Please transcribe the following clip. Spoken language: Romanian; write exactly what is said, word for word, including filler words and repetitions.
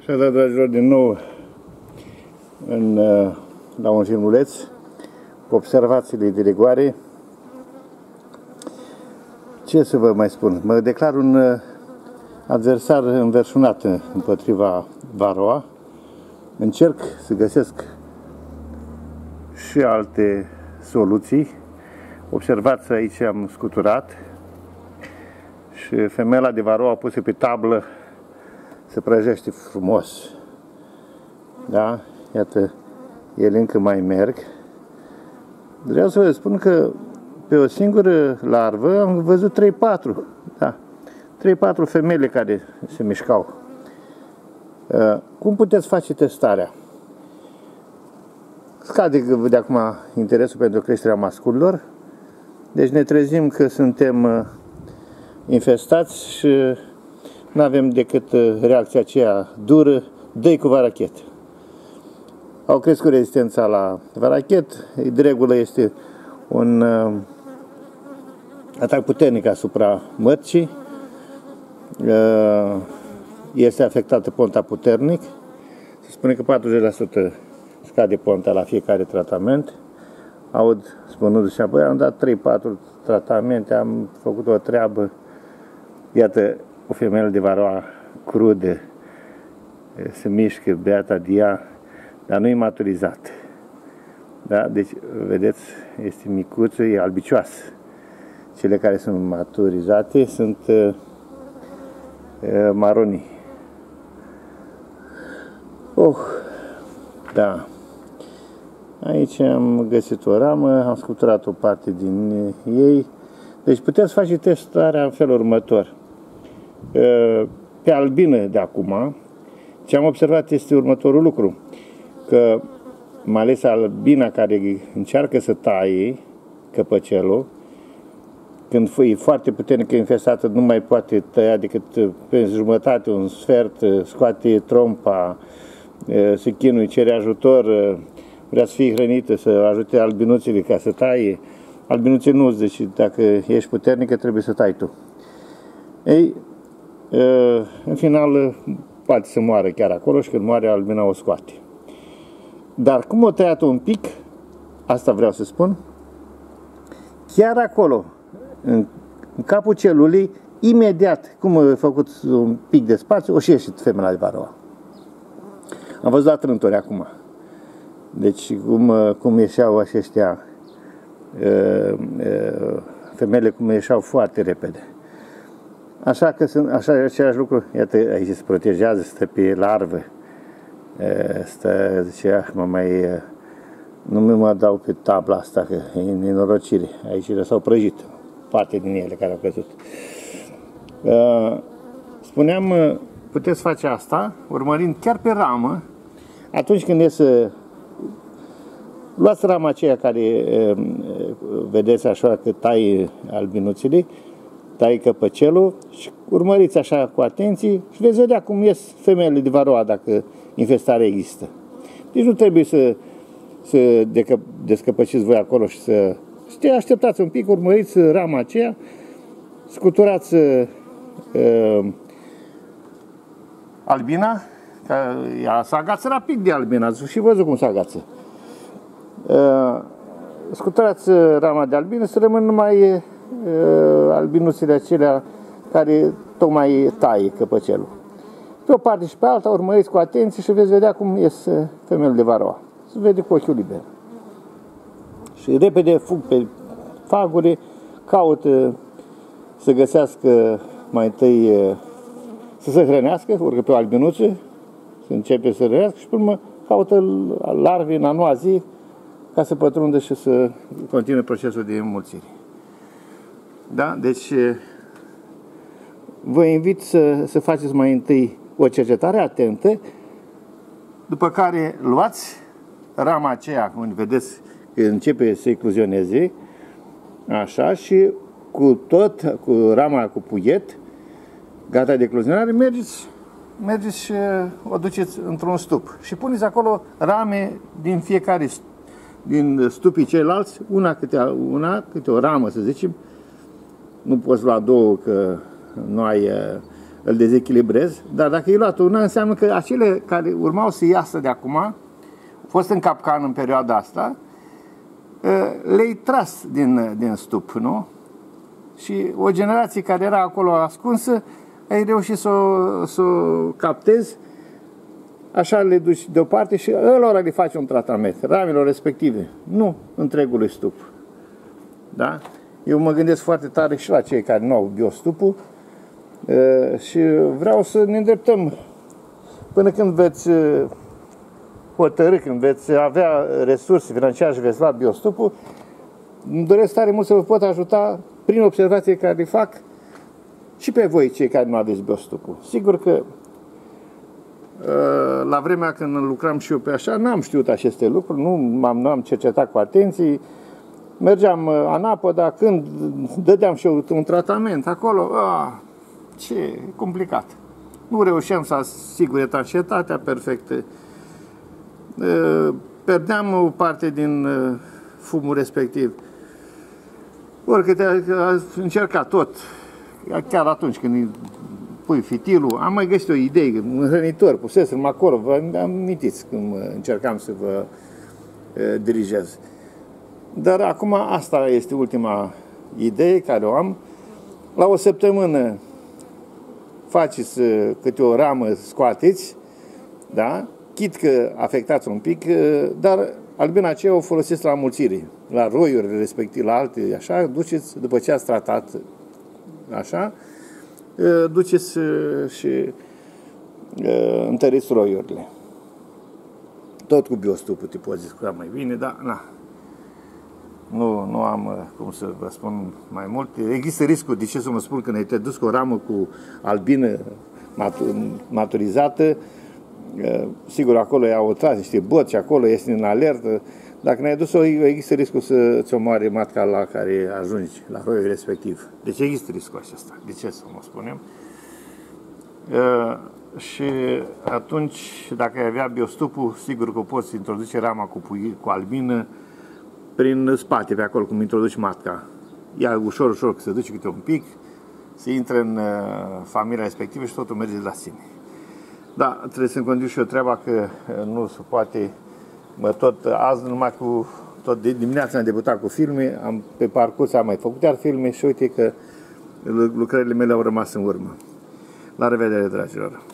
Așadar, dragilor, din nou în, la un filmuleț cu observațiile de rigoare. Ce să vă mai spun? Mă declar un adversar înverșunat împotriva Varroa. Încerc să găsesc și alte soluții. Observați, aici am scuturat și femeia de Varroa pusă pe tablă se prăjește frumos. Da? Iată, ele încă mai merg. Vreau să vă spun că pe o singură larvă am văzut trei patru. Da. trei patru femele care se mișcau. Cum puteți face testarea? Scade de acum interesul pentru creșterea masculilor. Deci ne trezim că suntem infestați și nu avem decât reacția aceea dură, dă-i cu varachet. Au crescut rezistența la varachet, de regulă este un uh, atac puternic asupra mărcii, uh, este afectată ponta puternic, se spune că patruzeci la sută scade ponta la fiecare tratament. Aud spunându-și apoi, am dat trei patru tratamente, am făcut o treabă, iată, o femeie de Varroa crudă, se mișcă, beata de ea, dar nu e maturizat. Da? Deci, vedeți, este micuță, e albicioasă. Cele care sunt maturizate sunt uh, uh, maronii. Oh, da. Aici am găsit o ramă, am scuturat o parte din ei. Deci puteți face testarea în felul următor. Pe albină de acum, ce am observat este următorul lucru, că mai ales albina care încearcă să taie căpăcelul, când e foarte puternic infestată, nu mai poate tăia decât pe jumătate, un sfert, scoate trompa, se chinuie, cere ajutor, vrea să fie hrănită, să ajute albinuțele ca să taie. Albinuțele nu, deci dacă ești puternică trebuie să tai tu. Ei, în final, poate să moară chiar acolo și când moare, albina o scoate. Dar cum o tăiat un pic, asta vreau să spun, chiar acolo, în, în capul celulei, imediat, cum a făcut un pic de spațiu, o și ieșit femeia de Varroa. Am văzut la trânturi acum. Deci, cum, cum ieșeau aceștia, femeile cum ieșeau foarte repede. Așa că sunt așa același lucru, iată, aici se protejează, stă pe larvă, stă, zicea, mă mai, nu mă dau pe tabla asta, că e nenorocire, aici s-au prăjit, parte din ele care au căzut. Spuneam, puteți face asta, urmărind chiar pe ramă, atunci când e să luați rama aceea care, vedeți așa, că tai albinuțele, tai căpăcelul și urmăriți așa cu atenție și veți vedea cum ies femeile de Varroa dacă infestarea există. Deci nu trebuie să, să descăpăciți voi acolo și să, să te așteptați un pic, urmăriți rama aceea, scuturați uh, albina, că ea se agață rapid de albina, ați și văzut cum se agață. Uh, scuturați rama de albină să rămân numai albinuțele acelea care tocmai taie căpăcelul. Pe o parte și pe alta urmăriți cu atenție și veți vedea cum ies femeile de Varroa. Se vede cu ochiul liber. Și repede fug pe fagure, caută să găsească mai întâi să se hrănească, urcă pe o albinuță, să începe să hrănească și pe urmă caută larve în a noua zi ca să pătrundă și să continue procesul de înmulțire. Da? Deci, vă invit să, să faceți mai întâi o cercetare atentă, după care luați rama aceea, cum vedeți că începe să ecluzioneze, așa, și cu tot, cu rama cu puiet, gata de ecluzionare, mergeți, mergeți și o duceți într-un stup. Și puneți acolo rame din fiecare, din stupii ceilalți, una câte, una câte o ramă, să zicem. Nu poți lua două, că nu ai îl dezechilibrezi, dar dacă e luat una, înseamnă că acele care urmau să iasă de acum, au fost în capcană în perioada asta, le-ai tras din, din stup, nu? Și o generație care era acolo ascunsă, ai reușit să o, să o captezi, așa le duci deoparte și ălora le faci un tratament, ramilor respective, nu întregului stup. Da? Eu mă gândesc foarte tare și la cei care nu au biostupul și vreau să ne îndreptăm până când veți hotărâ, când veți avea resurse financiare și veți lua biostupul, îmi doresc tare mult să vă pot ajuta prin observații care le fac și pe voi, cei care nu aveți biostupul. Sigur că la vremea când lucram și eu pe așa, n-am știut aceste lucruri, nu m-am, nu am cercetat cu atenție, mergeam anapă, dar când dădeam și eu un tratament acolo, a, ce complicat. Nu reușeam să asigur etanșietatea perfectă. Perdeam o parte din fumul respectiv. Oricât a încercat tot, chiar atunci când pui fitilul, am mai găsit o idee, un hrănitor, pusesem acolo, vă amintiți când încercam să vă dirigez. Dar acum asta este ultima idee care o am. La o săptămână faceți câte o ramă, scoateți, da? Chit că afectați un pic, dar albina aceea o folosiți la înmulțire, la roiuri respectiv, la alte, așa, duceți, după ce ați tratat, așa, duceți și întăriți roiurile. Tot cu biostupul te poți descurca mai bine, dar na. Nu, nu am cum să vă spun mai mult. Există riscul, de ce să mă spun, când ai te dus cu o ramă cu albină maturizată, sigur, acolo i-au tras niște boți, acolo este în alertă. Dacă ne-ai dus-o, există riscul să-ți omoare matca la care ajungi, la roiul respectiv. Deci există riscul acesta. De ce să mă spunem? Uh, și atunci, dacă ai avea biostupul, sigur că poți introduce rama cu, pui, cu albină prin spate, pe acolo, cum introduci matca. Ea ușor, ușor, că se duce câte un pic, se intră în uh, familia respectivă și totul merge de la sine. Da, trebuie să-mi conduc și eu treaba că nu se poate, mă tot, azi numai cu, tot de dimineața am debutat cu filme, am, pe parcurs am mai făcut iar filme și uite că lucrările mele au rămas în urmă. La revedere, dragilor!